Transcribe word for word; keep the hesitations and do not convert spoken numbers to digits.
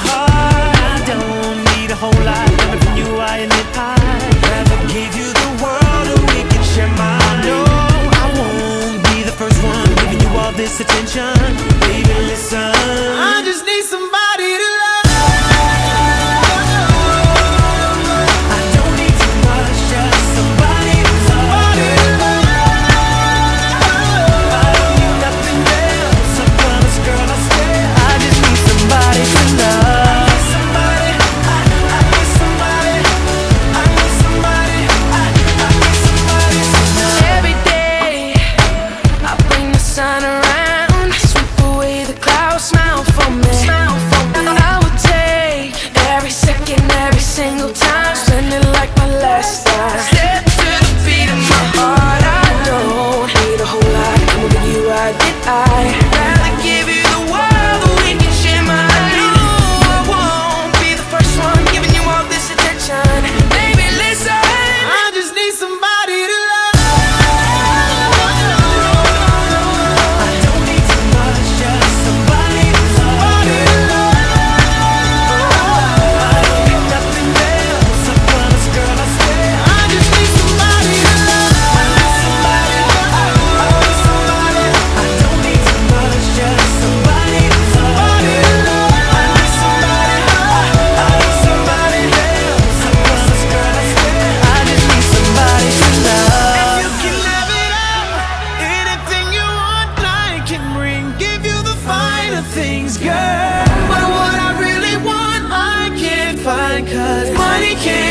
heart. I don't need a whole lot, coming from you, I admit I'd rather give you the world or we can share mine. No, I won't be the first one giving you all this attention. Baby, listen, I just need somebody to love. Single time, spend it like my last time. Step to the beat of my heart. I don't need a whole lot, coming with you, I did I rather give you the world that we can share mine. No, I won't be the first one giving you all this attention. Baby, listen, I just need somebody to love. I don't need too much, just somebody to somebody to love. Things, girl, but what I really want I can't find, 'cause money can't